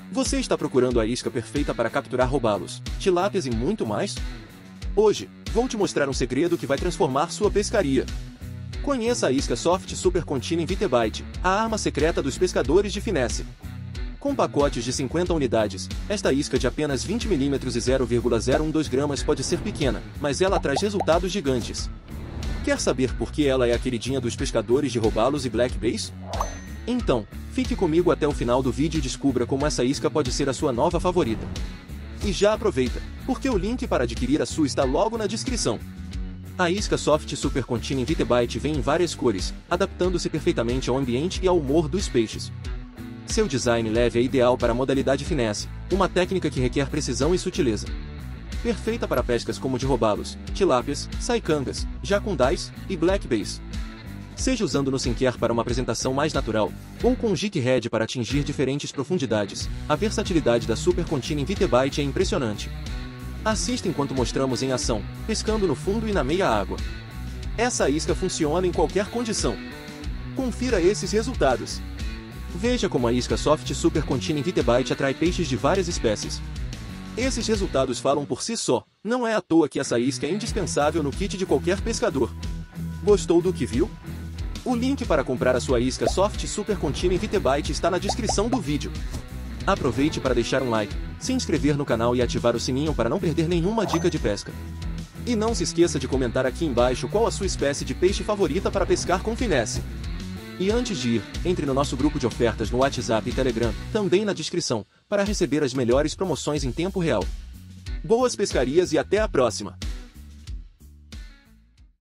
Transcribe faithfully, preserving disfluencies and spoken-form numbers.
Você está procurando a isca perfeita para capturar robalos, tilápias e muito mais? Hoje, vou te mostrar um segredo que vai transformar sua pescaria. Conheça a isca Soft Super Continue Invitebite, a arma secreta dos pescadores de finesse. Com pacotes de cinquenta unidades, esta isca de apenas vinte milímetros e zero vírgula zero um dois gramas pode ser pequena, mas ela traz resultados gigantes. Quer saber por que ela é a queridinha dos pescadores de robalos e black bass? Então, fique comigo até o final do vídeo e descubra como essa isca pode ser a sua nova favorita. E já aproveita, porque o link para adquirir a sua está logo na descrição. A isca Soft Super Continue Invitebite vem em várias cores, adaptando-se perfeitamente ao ambiente e ao humor dos peixes. Seu design leve é ideal para a modalidade finesse, uma técnica que requer precisão e sutileza. Perfeita para pescas como de robalos, tilápias, saicangas, jacundais e black bass. Seja usando no sinquer para uma apresentação mais natural, ou com um jig head para atingir diferentes profundidades, a versatilidade da Super Continue Invitebite é impressionante. Assista enquanto mostramos em ação, pescando no fundo e na meia água. Essa isca funciona em qualquer condição. Confira esses resultados. Veja como a isca Soft Super Continue Invitebite atrai peixes de várias espécies. Esses resultados falam por si só, não é à toa que essa isca é indispensável no kit de qualquer pescador. Gostou do que viu? O link para comprar a sua isca Soft Super Continue Invitebite está na descrição do vídeo. Aproveite para deixar um like, se inscrever no canal e ativar o sininho para não perder nenhuma dica de pesca. E não se esqueça de comentar aqui embaixo qual a sua espécie de peixe favorita para pescar com finesse. E antes de ir, entre no nosso grupo de ofertas no WhatsApp e Telegram, também na descrição, para receber as melhores promoções em tempo real. Boas pescarias e até a próxima!